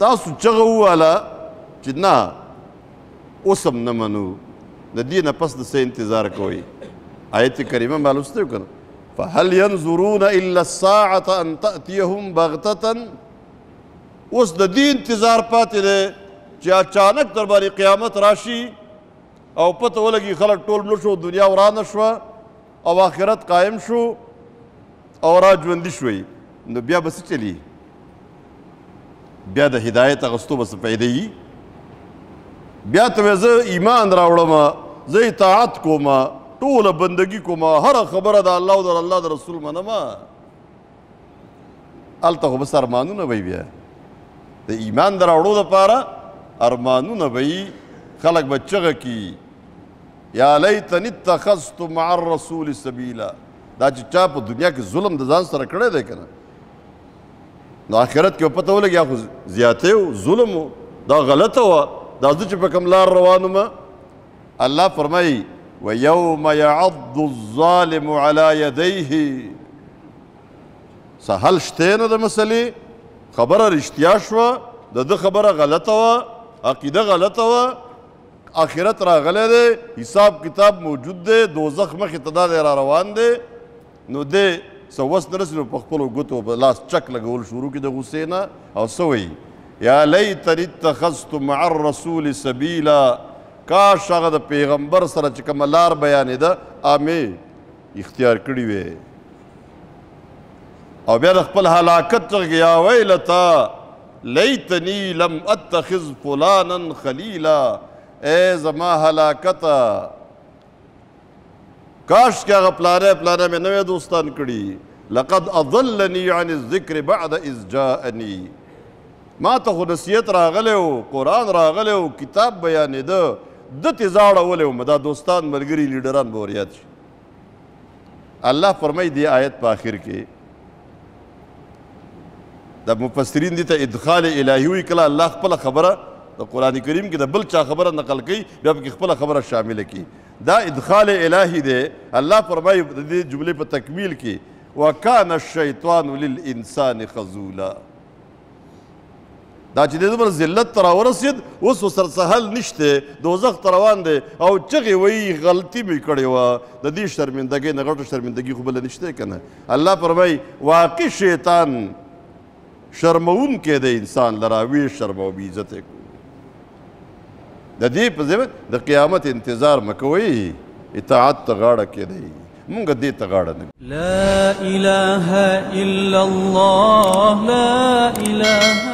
تاسو چغه وواله چې نه اوس هم نه منو د دې نه پس د څه انتظار کوئ آیت کریمه ما لوستی و که نه فهل ينظرون الا الساعة ان تأتيهم بغتة اوس د دې انتظار پاتې دی چې اچانک در باندې قیامت راشي او پته ولګي خلک ټول مړه شو دنیا ورانه شوه او آخرت قایم شو او را ژوندي شوئ نو بیا به څه چلي بیا د هدایت اخیستو به څه فایده وي بیا ته وایې زه ایمان راوړم زه اطاعت کوم ټوله بندګي کوم هره خبره د الله او د الله د رسول منم هلته خو بس ارمانونه به بیا د ایمان د راوړو دپاره ارمانونه به وي خلک به چغه کي یا لیتنی اتخذت مع الرسول سبیلا دا چې چا په دنیا کې ظلم د ځان سره کړی دی که نه نو آخرت کې به پته ولګي یا خو زیاتې و ظلم و دا غلطه وه دا زه چې په کوم لار روان وم الله فرمایي ویوم یعض الظالم علی یدیه څه حل شتی نه د مسلې خبره رښتیا شوه د ده خبره غلطه وه عقیده غلطه وه آخرت راغلی دی حساب کتاب موجود دی دوزخ مخې ته دا دی را روان دی نو دی څه وس نه رسي نو په خپلو ګوتو په لاس چک لګول شروع کړي د غوسې نه او څه وایي یا لیتنی اتخذت مع الرسول سبیلا کاش هغه د پیغمبر سره چې کومه لار بیانېده امې اختیار کړي وې او بیا د خپل هلاکت څخه یا ویلتا لیتنی لم اتخذ فلانا خلیلا اے زما هلاکته کاش که هغه پلانه مې نوی دوستان کړي لقد اضلني عن الذکر بعد اذ جاءني ما ته خو نصیحت راغلی و قرآن راغلی و کتاب بیانېده ده تې زاړولی وم دا دوستان ملګري لیډران به ور یاد شي الله فرمایي دې آیت په آخر کې د مفسرین دې ته ادخال الهي وایي کله الله خپله خبره د قرآن کریم کې د بل چا خبره نقل کوي بیا پکې خپله خبره شامله کړي دا ادخال الهي دی الله فرمایي د دې جملې په تکمیل کې وکان الشیطان للانسان خذولا دا چې د دومره ذلت ته راورسېد اوس ورسره څه حل نشته دوزخ ته روان دی او چغې وایي غلطي مې کړې وه د دې شرمندګۍ نه غټه شرمندګي خو بله نشته که نه الله فرمایي واقع شیطان شرمونکی دی انسان لره ویې شرمو بې عزته کړو د دې په ځای د قیامت انتظار مه کوئ اطاعت ته غاړه کېدئ مونږ دې ته غاړه نه لا اله الا الله لا اله